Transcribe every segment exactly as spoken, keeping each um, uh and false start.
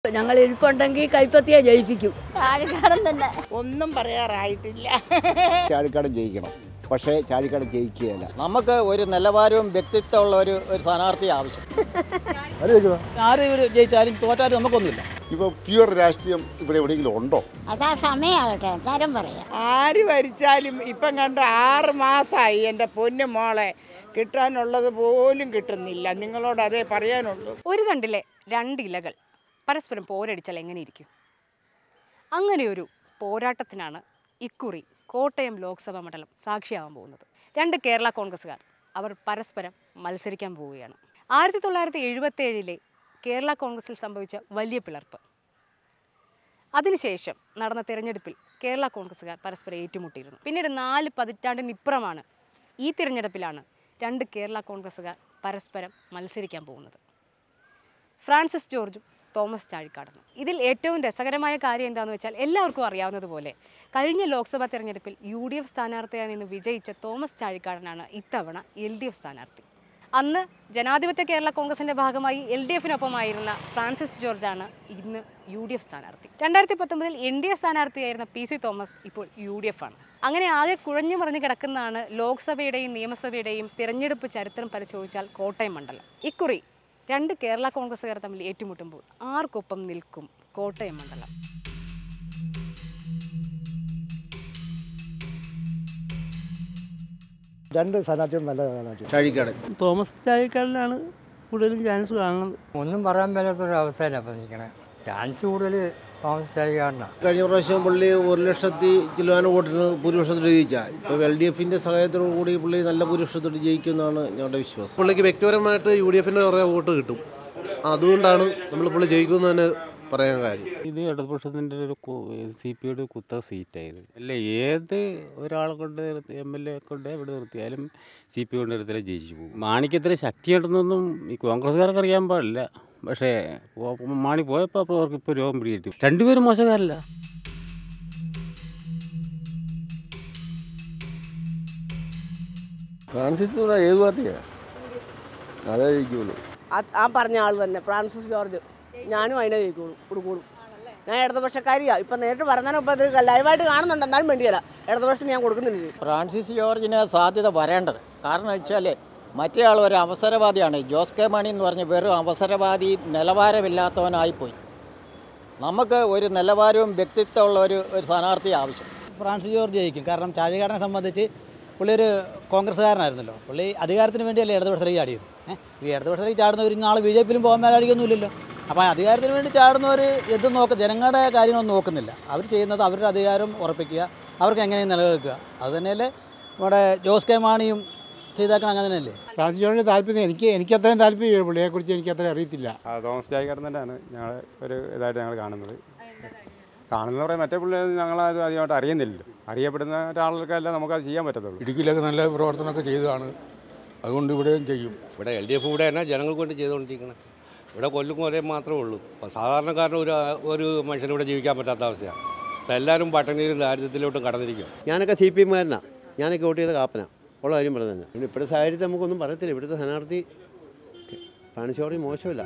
ഞങ്ങൾ ഇരിപ്പുണ്ടെങ്കിൽ കൈപ്പത്തിയെ ജയിപ്പിക്കും. ചാഴിക്കാടൻ തന്നെ. ഒന്നും പറയാറായിട്ടില്ല. ചാഴിക്കാടൻ ജയിക്കണം, പക്ഷേ ചാഴിക്കാടൻ ജയിക്കുകയല്ല. നമുക്ക് ഒരു നിലവാരവും വ്യക്തിത്വമുള്ള ഒരു ഒരു സ്ഥാനാർത്ഥി ആവശ്യം. ആര് ജയിച്ചാലും തോറ്റാലും നമുക്കൊന്നുമില്ല. ഇപ്പോൾ പ്യുവർ രാഷ്ട്രീയം ഇവിടെ എവിടെയെങ്കിലും ഉണ്ടോ? അതാ സമയമാകട്ടെ, തരം പറയാം. ആര് ഭരിച്ചാലും ഇപ്പം കണ്ട് ആറ് മാസമായി എൻ്റെ പൊന്നു മോളെ, കിട്ടാനുള്ളത് പോലും കിട്ടുന്നില്ല. നിങ്ങളോട് അതേ പറയാനുള്ളൂ. ഒരു തണ്ടിലെ രണ്ട് ഇലകൾ പരസ്പരം പോരടിച്ചാൽ എങ്ങനെ ഇരിക്കും? അങ്ങനെയൊരു പോരാട്ടത്തിനാണ് ഇക്കുറി കോട്ടയം ലോക്സഭാ മണ്ഡലം സാക്ഷിയാവാൻ പോകുന്നത്. രണ്ട് കേരള കോൺഗ്രസ്സുകാർ അവർ പരസ്പരം മത്സരിക്കാൻ പോവുകയാണ്. ആയിരത്തി തൊള്ളായിരത്തി എഴുപത്തി ഏഴിലെ കേരള കോൺഗ്രസിൽ സംഭവിച്ച വലിയ പിളർപ്പ്, അതിനുശേഷം നടന്ന തിരഞ്ഞെടുപ്പിൽ കേരള കോൺഗ്രസ്സുകാർ പരസ്പരം ഏറ്റുമുട്ടിയിരുന്നു. പിന്നീട് നാല് പതിറ്റാണ്ടിനിപ്പുറമാണ് ഈ തിരഞ്ഞെടുപ്പിലാണ് രണ്ട് കേരള കോൺഗ്രസ്സുകാർ പരസ്പരം മത്സരിക്കാൻ പോകുന്നത്. ഫ്രാൻസിസ് ജോർജും തോമസ് ചാഴിക്കാടനും. ഇതിൽ ഏറ്റവും രസകരമായ കാര്യം എന്താണെന്ന് വെച്ചാൽ, എല്ലാവർക്കും അറിയാവുന്നതുപോലെ കഴിഞ്ഞ ലോക്സഭാ തെരഞ്ഞെടുപ്പിൽ യു ഡി എഫ് സ്ഥാനാർത്ഥിയായി നിന്ന് വിജയിച്ച തോമസ് ചാഴിക്കാടനാണ് ഇത്തവണ എൽ ഡി എഫ് സ്ഥാനാർത്ഥി. അന്ന് ജനാധിപത്യ കേരള കോൺഗ്രസിൻ്റെ ഭാഗമായി എൽ ഡി എഫിനൊപ്പമായിരുന്ന ഫ്രാൻസിസ് ജോർജാണ് ഇന്ന് യു ഡി എഫ് സ്ഥാനാർത്ഥി. രണ്ടായിരത്തി പത്തൊമ്പതിൽ എൻ ഡി എ സ്ഥാനാർത്ഥിയായിരുന്ന പി സി തോമസ് ഇപ്പോൾ യു ഡി എഫ് ആണ്. അങ്ങനെ ആകെ കുഴഞ്ഞു മറിഞ്ഞു കിടക്കുന്നതാണ് ലോക്സഭയുടെയും നിയമസഭയുടെയും തിരഞ്ഞെടുപ്പ് ചരിത്രം പരിശോധിച്ചാൽ കോട്ടയം മണ്ഡലം. ഇക്കുറി രണ്ട് കേരള കോൺഗ്രസ്സുകാർ തമ്മിൽ ഏറ്റുമുട്ടുമ്പോൾ ആർക്കൊപ്പം നിൽക്കും കോട്ടയം മണ്ഡലം? രണ്ട് സ്ഥാനാർത്ഥികളും നല്ല സ്ഥാനാർത്ഥി. ചാഴിക്കാടൻ. തോമസ് ചാഴിക്കാടനാണ് കൂടുതലും ചാൻസ് കാണുന്നത്. ഒന്നും പറയാൻ മേലാത്തൊരു അവസ്ഥയിലാണ് അപ്പം നിൽക്കണേ. ചാൻസ് കൂടുതൽ തോമസ് ചാഴിക്കാടനാണ്. കഴിഞ്ഞ പ്രാവശ്യം പുള്ളി ഒരു ലക്ഷത്തി ചില്ലുവാന വോട്ടിന് ഭൂരിപക്ഷത്തോട് ജയിച്ചാൽ ഇപ്പോൾ എൽ ഡി എഫിൻ്റെ സഹായത്തോടു കൂടി പുള്ളി നല്ല ഭൂരിപക്ഷത്തോട് ജയിക്കുമെന്നാണ് ഞങ്ങളുടെ വിശ്വാസം. പുള്ളിക്ക് വ്യക്തിപരമായിട്ട് യു ഡി എഫിൻ്റെ കുറേ വോട്ട് കിട്ടും, അതുകൊണ്ടാണ് നമ്മൾ പുള്ളി ജയിക്കുമെന്ന് തന്നെ പറയാൻ കാര്യം. ഇത് ഇടതുപക്ഷത്തിൻ്റെ ഒരു സി പി യുടെ കുത്ത സീറ്റായത് അല്ല. ഏത് ഒരാളെ കൊണ്ട് എം എൽ എ കൊണ്ട് ഇവിടെ നിർത്തിയാലും സി പി കൊണ്ട് നിർത്തിയാലും ജയിച്ചു പോകും. മാണിക്കെത്ര ശക്തിയുണ്ടെന്നൊന്നും ഈ കോൺഗ്രസ്സുകാർക്ക് അറിയാൻ പാടില്ല. പക്ഷേ മാണി പോയപ്പോൾ അപ്പോൾ അവർക്ക് ഇപ്പോൾ രോഗം പിടികിട്ടി. രണ്ടുപേരും മോശക്കാരല്ല. ഫ്രാൻസിസ് ഏത് പാർട്ടിയാണ്? അതേ ജയിക്കുള്ളൂ. ആ പറഞ്ഞ ആൾ തന്നെ ഫ്രാൻസിസ് ജോർജ്. ഞാനും അതിനെ ജയിക്കുള്ളൂ കൊടുക്കുള്ളൂ. ഞാൻ ഇടതുപക്ഷക്കാരിയാണ്. ഇപ്പം നേരിട്ട് പറഞ്ഞാൽ ഇപ്പം ഇത് ലൈവായിട്ട് കാണുന്നുണ്ട്, എന്നാലും വേണ്ടിയല്ല, ഇടതുപക്ഷത്തിന് ഞാൻ കൊടുക്കുന്നില്ല. ഫ്രാൻസിസ് ജോർജിന് സാധ്യത വരേണ്ടത് കാരണം വെച്ചാൽ മറ്റേ ആൾ ഒരു അവസരവാദിയാണ്. ജോസ് കെ മാണി എന്ന് പറഞ്ഞ് വെറും അവസരവാദി, നിലവാരമില്ലാത്തവനായിപ്പോയി. നമുക്ക് ഒരു നിലവാരവും വ്യക്തിത്വമുള്ള ഒരു ഒരു സ്ഥാനാർത്ഥി ആവശ്യം. ഫ്രാൻസിസ് ജോർജ് ജയിക്കും. കാരണം ചാഴിക്കാടനെ സംബന്ധിച്ച് പുള്ളി ഒരു കോൺഗ്രസ്സുകാരനായിരുന്നല്ലോ. പുള്ളി അധികാരത്തിന് വേണ്ടിയല്ലേ ഇടതുപക്ഷത്തിലേക്ക് ചാടിയത്. ഈ ഇടതുപക്ഷത്തിലേക്ക് ചാടുന്നവർ നാളെ ബി ജെ പിയിലും പോകാൻ മേലാടിക്കൊന്നുമില്ലല്ലോ. അപ്പോൾ അധികാരത്തിന് വേണ്ടി ചാടുന്നവർ എന്തും നോക്കുക, ജനങ്ങളുടെ കാര്യങ്ങളൊന്നും നോക്കുന്നില്ല. അവർ ചെയ്യുന്നത് അവരുടെ അധികാരം ഉറപ്പിക്കുക, അവർക്ക് എങ്ങനെയും നിലനിൽക്കുക. അത് തന്നെയല്ലേ നമ്മുടെ ജോസ് കെ മാണിയും ചെയ്താക്കണം. അങ്ങനെ തന്നെയല്ലേ ഫ്രാൻസിസ് ജോർജിന് താല്പര്യം. എനിക്ക് എനിക്ക് അത്രയും താല്പര്യമില്ല, പുള്ളിയെക്കുറിച്ച് എനിക്ക് അത്രയും അറിയത്തില്ല. തോമസ് ചാഴിക്കാടൻ തന്നെയാണ് ഞങ്ങൾ ഒരു ഇതായിട്ട് ഞങ്ങൾ കാണുന്നത്. കാണുന്ന പറയാൻ മറ്റേ പുള്ളി ഞങ്ങളത് അധികമായിട്ട് അറിയുന്നില്ലല്ലോ. അറിയപ്പെടുന്ന ഒരാൾക്കല്ല നമുക്കത് ചെയ്യാൻ പറ്റത്തുള്ളൂ. ഇടുക്കിയിലൊക്കെ നല്ല പ്രവർത്തനമൊക്കെ ചെയ്തതാണ്, അതുകൊണ്ട് ഇവിടെയും ചെയ്യും. ഇവിടെ എൽ ഡി എഫ് ഇവിടെ തന്നെ ജനങ്ങൾക്ക് വേണ്ടി ചെയ്തുകൊണ്ടിരിക്കണം. ഇവിടെ കൊല്ലും കൊലയും മാത്രമേ ഉള്ളൂ. സാധാരണക്കാരന് ഒരു ഒരു മനുഷ്യന് ഇവിടെ ജീവിക്കാൻ പറ്റാത്ത അവസ്ഥയാണ്. അപ്പോൾ എല്ലാവരും പട്ടിണിയിലും ദാരിദ്ര്യത്തിലോട്ടും കടന്നിരിക്കും. ഞാനൊക്കെ സി പി എമ്മുകാരനാണ്. ഞാനൊക്കെ വോട്ട് ചെയ്ത കാപ്പന ഉള്ള കാര്യം പറഞ്ഞു തന്നെ. പിന്നെ ഇപ്പോഴത്തെ സാഹചര്യത്തിൽ നമുക്കൊന്നും പറയത്തില്ല. ഇവിടുത്തെ സ്ഥാനാർത്ഥി ഫ്രാൻസിസ് ജോർജ് മോശമില്ല.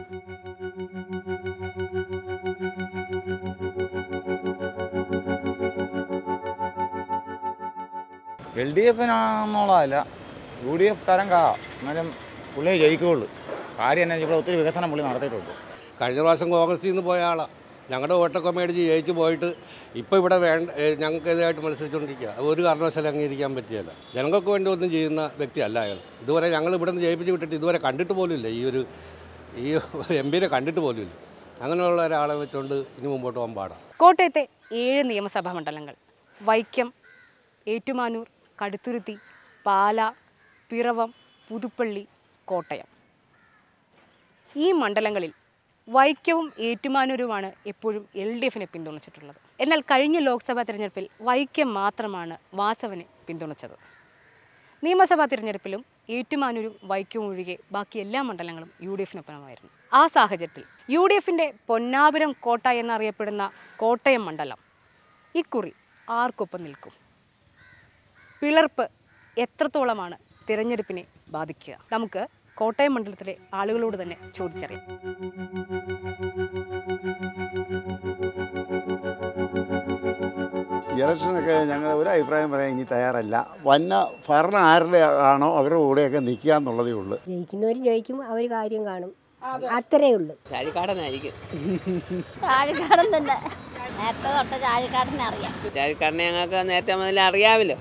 എൽ ഡി എഫിനാണെന്നുള്ളതല്ല, യു ഡി എഫ് തരം കാ എന്നാലും പുള്ളിയെ ജയിക്കുകയുള്ളൂ. കാര്യം എന്നാ ഇവിടെ ഒത്തിരി വികസനം പുള്ളി നടത്തിയിട്ടുണ്ട്. കഴിഞ്ഞ പ്രാവശ്യം കോൺഗ്രസിൽ നിന്ന് പോയ ആളാണ്. ഞങ്ങളുടെ വോട്ടൊക്കെ മേടിച്ച് ജയിച്ച് പോയിട്ട് ഇപ്പോൾ ഇവിടെ വേണ്ട ഞങ്ങൾക്ക് എതിരായിട്ട് മത്സരിച്ചുകൊണ്ടിരിക്കുക. അത് ഒരു കാരണവശാലും അംഗീകരിക്കാൻ പറ്റിയല്ല. ജനങ്ങൾക്ക് വേണ്ടി ഒന്നും ചെയ്യുന്ന വ്യക്തിയല്ല അയാൾ. ഇതുവരെ ഞങ്ങൾ ഇവിടെ നിന്ന് ജയിപ്പിച്ച് വിട്ടിട്ട് ഇതുവരെ കണ്ടിട്ട് പോലുമില്ല. ഈ ഒരു ഈ എം പിനെ കണ്ടിട്ട് പോലുമില്ല. അങ്ങനെയുള്ള ഒരാളെ വെച്ചുകൊണ്ട് ഇനി മുമ്പോട്ട് പോകാൻ പാടാം. കോട്ടയത്തെ ഏഴ് നിയമസഭാ മണ്ഡലങ്ങൾ വൈക്കം, ഏറ്റുമാനൂർ, കടുത്തുരുത്തി, പാല, പിറവം, പുതുപ്പള്ളി, കോട്ടയം. ഈ മണ്ഡലങ്ങളിൽ വൈക്കവും ഏറ്റുമാനൂരുമാണ് എപ്പോഴും എൽ ഡി എഫിനെ പിന്തുണച്ചിട്ടുള്ളത്. എന്നാൽ കഴിഞ്ഞ ലോക്സഭാ തിരഞ്ഞെടുപ്പിൽ വൈക്കം മാത്രമാണ് വാസവനെ പിന്തുണച്ചത്. നിയമസഭാ തിരഞ്ഞെടുപ്പിലും ഏറ്റുമാനൂരും വൈക്കവും ഒഴികെ ബാക്കി എല്ലാ മണ്ഡലങ്ങളും യു ഡി എഫിനൊപ്പമായിരുന്നു. ആ സാഹചര്യത്തിൽ യു ഡി എഫിൻ്റെ പൊന്നാപുരം കോട്ട എന്നറിയപ്പെടുന്ന കോട്ടയം മണ്ഡലം ഇക്കുറി ആർക്കൊപ്പം നിൽക്കും? പിളർപ്പ് എത്രത്തോളമാണ് തിരഞ്ഞെടുപ്പിനെ ബാധിക്കുക? നമുക്ക് കോട്ടയം മണ്ഡലത്തിലെ ആളുകളോട് തന്നെ ചോദിച്ചറിയാം. ഇലക്ഷനൊക്കെ ഞങ്ങൾ ഒരു അഭിപ്രായം പറയാൻ ഇനി തയ്യാറല്ല. വന്ന ഭരണം ആരുടെ ആണോ അവരുടെ കൂടെയൊക്കെ നിൽക്കുക എന്നുള്ളതേ ഉള്ളൂ. ജയിക്കുന്നവർ ജയിക്കും, അവർ കാര്യം കാണും, അത്രേ ഉള്ളൂ. ചാഴിക്കാടനായിരിക്കും. ചാഴിക്കാടൻ തന്നെ നേരത്തെ തൊട്ട് ചാഴിക്കാടനെ അറിയാം. ചാഴിക്കാടനെ ഞങ്ങൾക്ക് നേരത്തെ മുതലേ അറിയാമല്ലോ.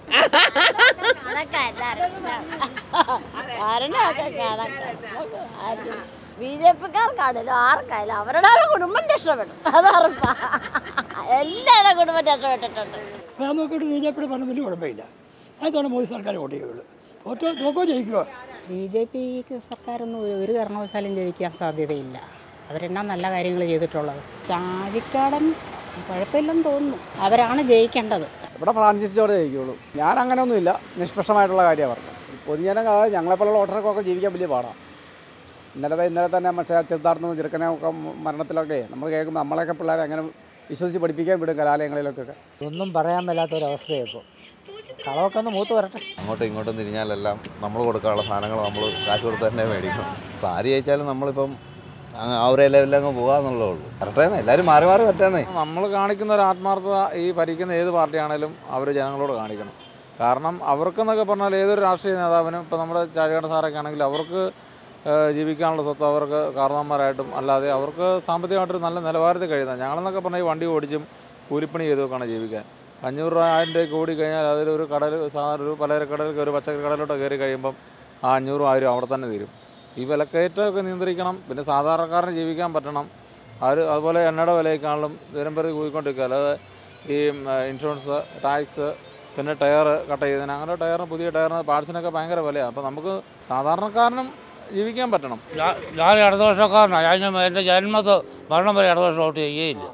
ബി ജെ പിക്കാർക്കാണല്ലോ ആർക്കായാലും അവരുടെ കുടുംബം രക്ഷപ്പെടും, അത് ഉറപ്പാ. എല്ലാവരുടെ കുടുംബം രക്ഷപ്പെട്ടിട്ടുണ്ട്. ഞാൻ നോക്കിയിട്ട് ബി ജെ പിയുടെ ഭരണം വലിയ കുഴപ്പമില്ല. അതാണ് മോദി സർക്കാർ വോട്ട് ചെയ്യുള്ളൂ. തോറ്റോ തോക്കോ ജയിക്കുക. ബി ജെ പിക്ക് സർക്കാരൊന്നും ഒരു കാരണവശാലും ജയിക്കാൻ സാധ്യതയില്ല. അവരെന്നാ നല്ല കാര്യങ്ങൾ ചെയ്തിട്ടുള്ളത്. ചാഴിക്കാടൻ കുഴപ്പമില്ലെന്ന് തോന്നുന്നു. അവരാണ് ജയിക്കേണ്ടത്. ഇവിടെ ഫ്രാൻസിസ് ജോർജ് ജയിക്കുള്ളൂ. ഞാൻ അങ്ങനെയൊന്നുമില്ല, നിഷ്പക്ഷമായിട്ടുള്ള കാര്യമാണ് പറഞ്ഞത്. പൊതുജനം ഞങ്ങളെപ്പോലുള്ള വോട്ടർക്കൊക്കെ ജീവിക്കാൻ വലിയ പാടാണ്. ഇന്നലെ ഇന്നലെ തന്നെ പക്ഷേ ചെറുതാർന്ന് ചെറുക്കനെ ഒക്കെ മരണത്തിലൊക്കെ നമ്മൾ കേൾക്കുമ്പോൾ നമ്മളെയൊക്കെ പിള്ളേരെ അങ്ങനെ വിശ്വസിച്ച് പഠിപ്പിക്കാൻ വിടും കലാലയങ്ങളിലൊക്കെ. ഒന്നും പറയാൻ മേലാത്തൊരവസ്ഥയാണ് ഇപ്പോൾ. കളവൊക്കെ ഒന്ന് മൂത്ത് വരട്ടെ. അങ്ങോട്ടും ഇങ്ങോട്ടും തിരിഞ്ഞാലെല്ലാം നമ്മൾ കൊടുക്കാനുള്ള സാധനങ്ങൾ നമ്മൾ കാശ് കൊടുത്ത് തന്നെ മേടിക്കണം. ഇപ്പോൾ ആര് ജയിച്ചാലും നമ്മളിപ്പം ആ ഒരു ലെവലിൽ അങ്ങ് പോകാമെന്നുള്ളേ ഉള്ളൂ. കറക്റ്റേന്ന് എല്ലാവരും മാറി മാറി പറ്റാന്നേ. നമ്മൾ കാണിക്കുന്ന ഒരു ആത്മാർത്ഥത ഈ ഭരിക്കുന്ന ഏത് പാർട്ടിയാണേലും അവർ ജനങ്ങളോട് കാണിക്കണം. കാരണം അവർക്കെന്നൊക്കെ പറഞ്ഞാൽ ഏതൊരു രാഷ്ട്രീയ നേതാവിനും ഇപ്പോൾ നമ്മുടെ ചാഴികാടൻ സാറൊക്കെ ആണെങ്കിൽ അവർക്ക് ജീവിക്കാനുള്ള സ്വത്ത് അവർക്ക് കാരണവന്മാരായിട്ടും അല്ലാതെ അവർക്ക് സാമ്പത്തികമായിട്ടൊരു നല്ല നിലവാരത്തിൽ കഴിയുന്നത്. ഞങ്ങളെന്നൊക്കെ പറഞ്ഞാൽ ഈ വണ്ടി ഓടിച്ചും കൂലിപ്പണി ചെയ്തൊക്കെയാണ് ജീവിക്കാൻ. അഞ്ഞൂറ് രൂപ ആയിരം രൂപയ്ക്ക് ഓടി കഴിഞ്ഞാൽ അതിലൊരു കടൽ സാധാരണ ഒരു പലചരക്കടലിൽ ഒരു പച്ചക്കറി കടലിലോട്ട് കയറി കഴിയുമ്പം ആ അഞ്ഞൂറും ആയിരം അവിടെ തന്നെ തീരും. ഈ വിലക്കയറ്റമൊക്കെ നിയന്ത്രിക്കണം. പിന്നെ സാധാരണക്കാരന് ജീവിക്കാൻ പറ്റണം. അവർ അതുപോലെ എണ്ണയുടെ വിലയേക്കാളും ദൂരം പ്രതി കൂടിക്കൊണ്ടിരിക്കുക. അല്ലാതെ ഈ ഇൻഷുറൻസ്, ടാക്സ്, പിന്നെ ടയർ കട്ട് ചെയ്തതിന് അങ്ങനെ ടയറിന് പുതിയ ടയറിന് പാർട്സിനൊക്കെ ഭയങ്കര വിലയാണ്. അപ്പോൾ നമുക്ക് സാധാരണക്കാരനും ജീവിക്കാൻ പറ്റണം. ഞാൻ ഇടതുപക്ഷക്കാരനാണ്. ഞാൻ എൻ്റെ ജന്മത്ത് മരണം വരെ ഇടതുപക്ഷം വോട്ട് ചെയ്യുകയില്ല.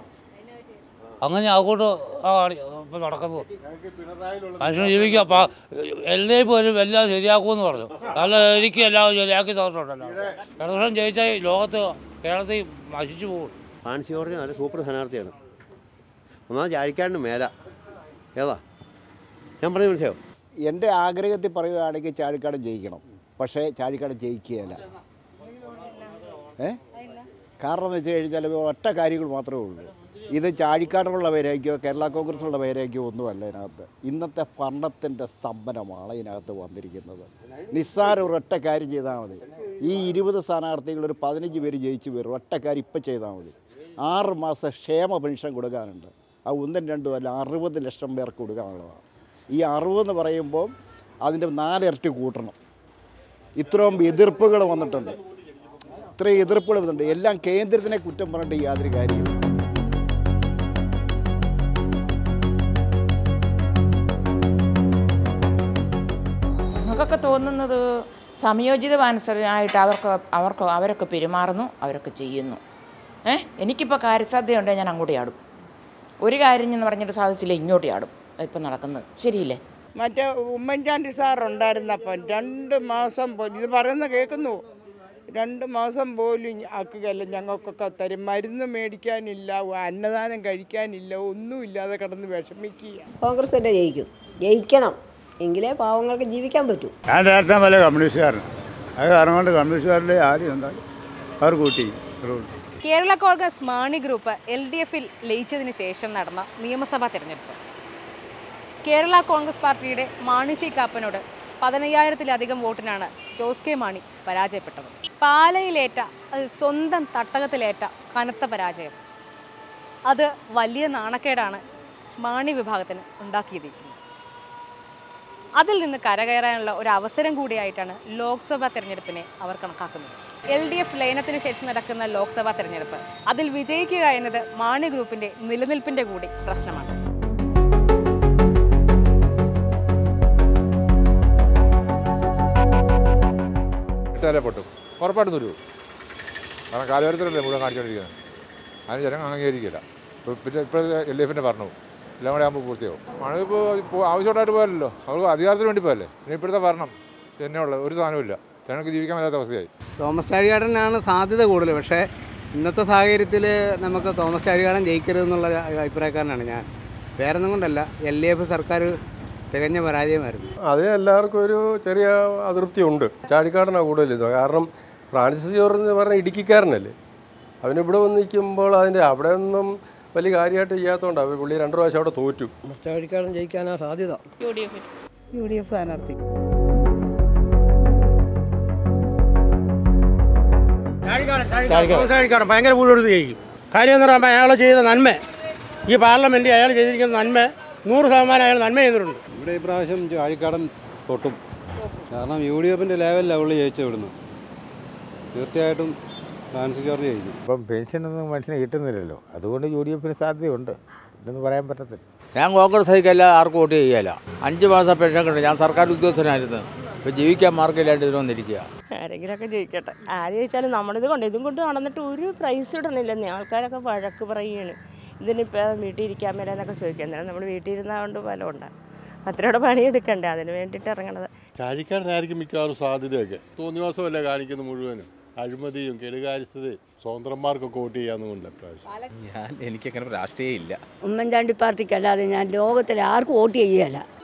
അങ്ങനെ അതുകൊണ്ട് ഇപ്പം നടക്കുന്നത്. മനുഷ്യന് ജീവിക്കാം. അപ്പം എല്ലാം പോലും എല്ലാം ശരിയാക്കുമെന്ന് പറഞ്ഞു. നല്ല എനിക്ക് എല്ലാം ശരിയാക്കി തന്നിട്ടുണ്ടല്ലോ. ഇടതുപക്ഷം ജയിച്ചാൽ ലോകത്ത് കേരളത്തിൽ നശിച്ചു പോകും. ഫ്രാൻസിസ് ജോർജ് നല്ല സൂപ്പർ സ്ഥാനാർത്ഥിയാണ്. ഒന്നാമത് ചാഴിക്കാടിന് മേല ഏതാ ഞാൻ പറഞ്ഞു മനസ്സിലാവും. എൻ്റെ ആഗ്രഹത്തിൽ പറയുകയാണെങ്കിൽ ചാഴിക്കാടൻ ജയിക്കണം. പക്ഷേ ചാഴിക്കാടൻ ജയിക്കുകയില്ല. ഏ കാരണം എന്ന് വെച്ച് കഴിഞ്ഞാൽ ഒറ്റ കാര്യങ്ങൾ മാത്രമേ ഉള്ളൂ. ഇത് ചാഴിക്കാടിനുള്ള പേരായിരിക്കോ കേരള കോൺഗ്രസിനുള്ള പേരായിരിക്കോ ഒന്നുമല്ല. ഇതിനകത്ത് ഇന്നത്തെ ഭരണത്തിൻ്റെ സ്തംഭനമാണ് ഇതിനകത്ത് വന്നിരിക്കുന്നത്. നിസ്സാരം ഒരൊറ്റ കാര്യം ചെയ്താൽ മതി. ഈ ഇരുപത് സ്ഥാനാർത്ഥികൾ ഒരു പതിനഞ്ച് പേര് ജയിച്ചു വരും. ഒറ്റ കാര്യം ഇപ്പം ചെയ്താൽ മതി. ആറ് മാസം ക്ഷേമ പെൻഷൻ കൊടുക്കാനുണ്ട്. ആ ഒന്നും രണ്ടും അല്ല, അറുപത് ലക്ഷം പേർക്ക് കൊടുക്കാനുള്ളതാണ്. ഈ അറുപതെന്ന് പറയുമ്പോൾ അതിൻ്റെ നാലിരട്ടി കൂട്ടണം. ഇത്രയും എതിർപ്പുകൾ വന്നിട്ടുണ്ട്. ഇത്രയും എതിർപ്പുകൾ വന്നിട്ടുണ്ട്. എല്ലാം കേന്ദ്രത്തിനെ കുറ്റം പറഞ്ഞിട്ട് യാതൊരു കാര്യമില്ല. നമുക്കൊക്കെ തോന്നുന്നത് സംയോജിതമനുസരിച്ചായിട്ട് അവർക്ക് അവർക്ക് അവരൊക്കെ പെരുമാറുന്നു, അവരൊക്കെ ചെയ്യുന്നു. ഏ എനിക്കിപ്പോൾ കാര്യസാധ്യതയുണ്ടെങ്കിൽ ഞാൻ അങ്ങോട്ട് ചാടും. ഒരു കാര്യം എന്ന് പറഞ്ഞിട്ട് സാധിച്ചില്ല ഇങ്ങോട്ട് ചാടും. ഇപ്പം നടക്കുന്നത് ശരിയില്ലേ? മറ്റേ ഉമ്മൻചാണ്ടി സാറുണ്ടായിരുന്നപ്പം രണ്ട് മാസം പോലും ഇത് പറയുന്ന കേൾക്കുന്നു. രണ്ട് മാസം പോലും ആക്കുകയല്ല. ഞങ്ങൾക്കൊക്കെ തരും. മരുന്ന് മേടിക്കാനില്ല, അന്നദാനം കഴിക്കാനില്ല, ഒന്നുമില്ലാതെ കിടന്ന് വിഷമിക്കുക. കോൺഗ്രസ് തന്നെ ജയിക്കും. ജയിക്കണം എങ്കിലേ പാവങ്ങൾക്ക് ജീവിക്കാൻ പറ്റൂ. ഞാൻ നേരത്തെ പല കമ്മ്യൂണിസ്റ്റുകാരനാണ്. അത് കാരണം കൊണ്ട് കമ്മ്യൂണിസ്റ്റുകാരിലെ ആരും എന്തായാലും അവർ കൂട്ടി. Kerala Congress Mani group L D എഫിൽ ലയിച്ചതിന് ശേഷം നടന്ന നിയമസഭാ തെരഞ്ഞെടുപ്പ് കേരള കോൺഗ്രസ് പാർട്ടിയുടെ മാണി സി കാപ്പനോട് പതിനയ്യായിരത്തിലധികം വോട്ടിനാണ് ജോസ് കെ മാണി പരാജയപ്പെട്ടത്. പാലയിലേറ്റ അത് സ്വന്തം തട്ടകത്തിലേറ്റ കനത്ത പരാജയം അത് വലിയ നാണക്കേടാണ് മാണി വിഭാഗത്തിന് ഉണ്ടാക്കിയിരിക്കുന്നത്. അതിൽ നിന്ന് കരകയറാനുള്ള ഒരു അവസരം കൂടിയായിട്ടാണ് ലോക്സഭാ തെരഞ്ഞെടുപ്പിനെ അവർ കണക്കാക്കുന്നത്. എൽ ഡി എഫ് ലയനത്തിന് ശേഷം നടക്കുന്ന ലോക്സഭാ തെരഞ്ഞെടുപ്പ് അതിൽ വിജയിക്കുക എന്നത് മാണി ഗ്രൂപ്പിന്റെ നിലനിൽപ്പിന്റെ കൂടി പ്രശ്നമാണ്. പൊട്ടും ഉറപ്പായിട്ടും തരൂ. കാരണം കാലവരത്തിലല്ലേ മുഴുവൻ കാണിച്ചുകൊണ്ടിരിക്കുന്നത്. അതിന് ജനങ്ങൾ അംഗീകരിക്കില്ല. ഇപ്പോൾ പിന്നെ ഇപ്പോഴത്തെ എൽ ഡി എഫിൻ്റെ ഭരണവും എല്ലാം കൂടെ ആകുമ്പോൾ പൂർത്തിയാവും. മണിപ്പോൾ ഇപ്പോൾ ആവശ്യമായിട്ട് പോയല്ലോ, അവർക്ക് അധികാരത്തിന് വേണ്ടി പോയല്ലേ. പിന്നെ ഇപ്പോഴത്തെ ഭരണം തന്നെയുള്ള ഒരു സാധനമില്ല. ജനങ്ങൾക്ക് ജീവിക്കാൻ പറ്റാത്ത അവസ്ഥയായി. തോമസ് ചാഴികാടനാണ് സാധ്യത കൂടുതൽ. പക്ഷേ ഇന്നത്തെ സാഹചര്യത്തിൽ നമുക്ക് തോമസ് ചാഴികാടൻ ജയിക്കരുതെന്നുള്ള അഭിപ്രായക്കാരനാണ് ഞാൻ. വേറൊന്നും കൊണ്ടല്ല, എൽ ഡി എഫ് സർക്കാർ തികഞ്ഞ പരാജയമായിരുന്നു. അത് എല്ലാവർക്കും ഒരു ചെറിയ അതൃപ്തി ഉണ്ട്. ചാഴിക്കാടനാണ് കൂടുതൽ ഇത്. കാരണം ഫ്രാൻസിസ് ജോർജ് എന്ന് പറഞ്ഞാൽ ഇടുക്കിക്കാരനല്ലേ. അവനിവിടെ വന്ന് നിൽക്കുമ്പോൾ അതിൻ്റെ അവിടെ ഒന്നും വലിയ കാര്യമായിട്ട് ചെയ്യാത്തതുകൊണ്ടാണ് പുള്ളി രണ്ട് പ്രാവശ്യം അവിടെ തോറ്റു. ചാഴിക്കാടൻ ജയിക്കാനാ സാധ്യത. U D F U D F സ്ഥാനാർത്ഥി. ചാഴിക്കാടൻ ഭയങ്കര ഭൂരിപക്ഷത്തിൽ ജയിക്കും. കാര്യം എന്ന് പറയുമ്പോൾ അയാൾ ചെയ്ത നന്മ, ഈ പാർലമെൻറ്റിൽ അയാൾ ചെയ്തിരിക്കുന്ന നന്മ നൂറ് ശതമാനം അയാൾ നന്മ ചെയ്തിട്ടുണ്ട്. ഇവിടെ ഈ പ്രാവശ്യം ചാഴിക്കാടൻ തൊട്ടും. കാരണം യു ഡി എഫിൻ്റെ ലെവലിലാണ് പുള്ളി ജയിച്ചു വിടുന്നു. തീർച്ചയായിട്ടും ഫ്രാൻസിസ് ജോർജ് ജയിക്കും. ഇപ്പം പെൻഷനൊന്നും മനുഷ്യന് കിട്ടുന്നില്ലല്ലോ, അതുകൊണ്ട് യു ഡി എഫിന് സാധ്യതയുണ്ട്, ഇതൊന്നും പറയാൻ പറ്റത്തില്ല. ഞാൻ കോൺഗ്രസ് ആയിക്കല്ല, ആർക്കും വോട്ട് ചെയ്യല. അഞ്ച് മാസം പെൻഷൻ കിട്ടും. ഞാൻ സർക്കാർ ഉദ്യോഗസ്ഥനായിരുന്നു, ഇപ്പോൾ ജീവിക്കാൻ മാർഗ്ഗമില്ലാണ്ട് ഇതിന് വന്നിരിക്കുക. ആരെങ്കിലുമൊക്കെ ജയിക്കട്ടെ. ആര് ജയിച്ചാലും നമ്മളിത് കൊണ്ട് ഇതും കൊണ്ട് നടന്നിട്ട് ഒരു പ്രൈസ് ഇടണില്ലെന്നേ. ആൾക്കാരൊക്കെ വഴക്ക് പറയുകയാണ്, ഇതിനിപ്പോൾ വീട്ടിൽ ഇരിക്കാൻ മേലെ എന്നൊക്കെ ചോദിക്കുക. എന്നാലും നമ്മൾ വീട്ടിൽ ഇരുന്നതുകൊണ്ട് ഫലമുണ്ട്. അത്രയോടെ പണിയെടുക്കണ്ടേ, അതിന് വേണ്ടിയിട്ട് ഇറങ്ങണത്. ചാഴിക്കാരനായിരിക്കും മിക്കവാറും സാധ്യതയൊക്കെ. തോന്നിവാസമല്ലേ കാണിക്കുന്നത് മുഴുവനും. അഴിമതിയും കെടുകാര്യസ്ഥതയും സ്വതന്ത്രന്മാർക്കൊക്കെ വോട്ട് ചെയ്യാന്നുകൊണ്ട് പ്രാവശ്യം. ഞാൻ എനിക്കങ്ങനെ രാഷ്ട്രീയം ഇല്ല. ഉമ്മൻചാണ്ടി പാർട്ടിക്കല്ലാതെ ഞാൻ ലോകത്തിൽ ആർക്കും വോട്ട് ചെയ്യല.